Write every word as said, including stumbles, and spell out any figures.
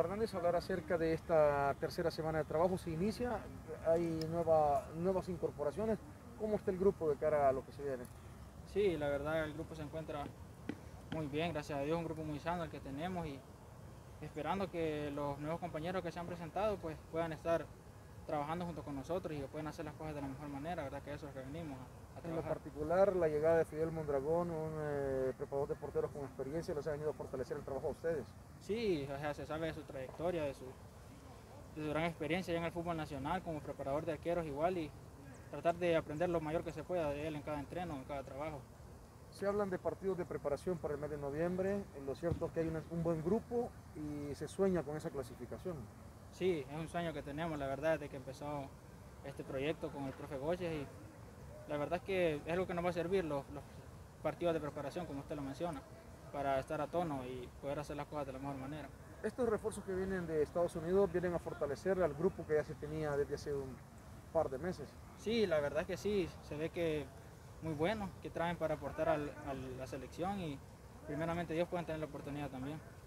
Hernández, hablar acerca de esta tercera semana de trabajo. Se inicia, hay nueva, nuevas incorporaciones. ¿Cómo está el grupo de cara a lo que se viene? Sí, la verdad el grupo se encuentra muy bien, gracias a Dios, un grupo muy sano el que tenemos y esperando que los nuevos compañeros que se han presentado pues puedan estar trabajando junto con nosotros y que puedan hacer las cosas de la mejor manera, verdad que eso es lo que venimos a, a En lo trabajar. particular, la llegada de Fidel Mondragón, un eh, preparador de porteros con experiencia, les ha venido a fortalecer el trabajo a ustedes. Sí, o sea, se sabe de su trayectoria, de su, de su gran experiencia ya en el fútbol nacional como preparador de arqueros igual y tratar de aprender lo mayor que se pueda de él en cada entreno, en cada trabajo. Se hablan de partidos de preparación para el mes de noviembre. Lo cierto es que hay una, un buen grupo y se sueña con esa clasificación. Sí, es un sueño que tenemos, la verdad, desde que empezó este proyecto con el profe Goches y la verdad es que es algo que nos va a servir los, los partidos de preparación, como usted lo menciona, para estar a tono y poder hacer las cosas de la mejor manera. Estos refuerzos que vienen de Estados Unidos vienen a fortalecer al grupo que ya se tenía desde hace un par de meses. Sí, la verdad es que sí, se ve que muy bueno, que traen para aportar al, a la selección y primeramente Dios pueden tener la oportunidad también.